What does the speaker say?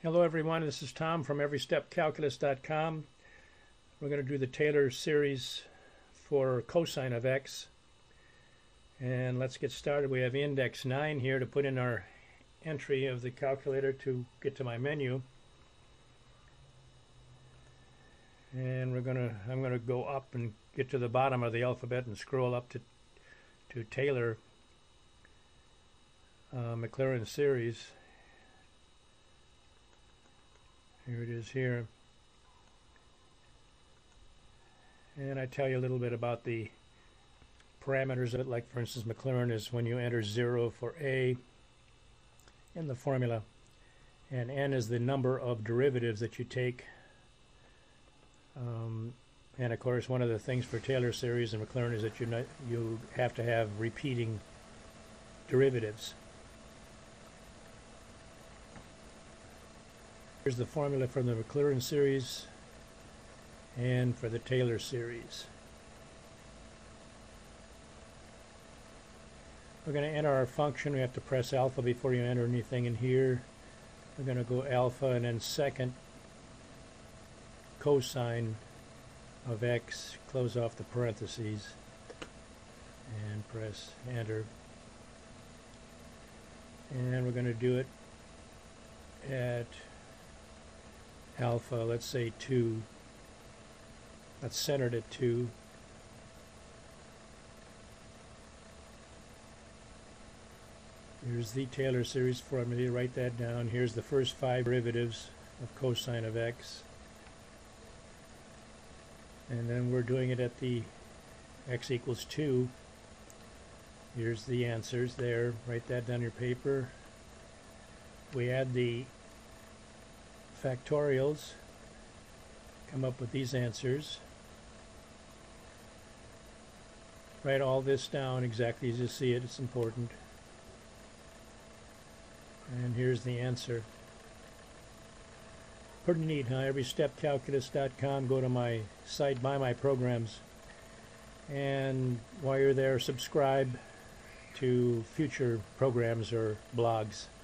Hello everyone, this is Tom from EveryStepCalculus.com. We're going to do the Taylor series for cosine of x. And let's get started. We have index 9 here to put in our entry of the calculator to get to my menu. And I'm going to go up and get to the bottom of the alphabet and scroll up to Taylor Maclaurin series. Here it is here. And I tell you a little bit about the parameters of it. Like for instance, Maclaurin is when you enter 0 for A in the formula, and N is the number of derivatives that you take. And of course, one of the things for Taylor series and Maclaurin is that you have to have repeating derivatives. Here's the formula for the Maclaurin series and for the Taylor series. We're going to enter our function. We have to press alpha before you enter anything in here. We're going to go alpha and then second cosine of x, close off the parentheses, and press enter. And we're going to do it at alpha, let's say 2. That's centered at 2. Here's the Taylor series formula. Write that down. Here's the first 5 derivatives of cosine of x. And then we're doing it at the x equals 2. Here's the answers there. Write that down on your paper. We add the factorials, come up with these answers. Write all this down exactly as you see it. It's important. And here's the answer. Pretty neat, huh? EveryStepCalculus.com. Go to my site, buy my programs, and while you're there, subscribe to future programs or blogs.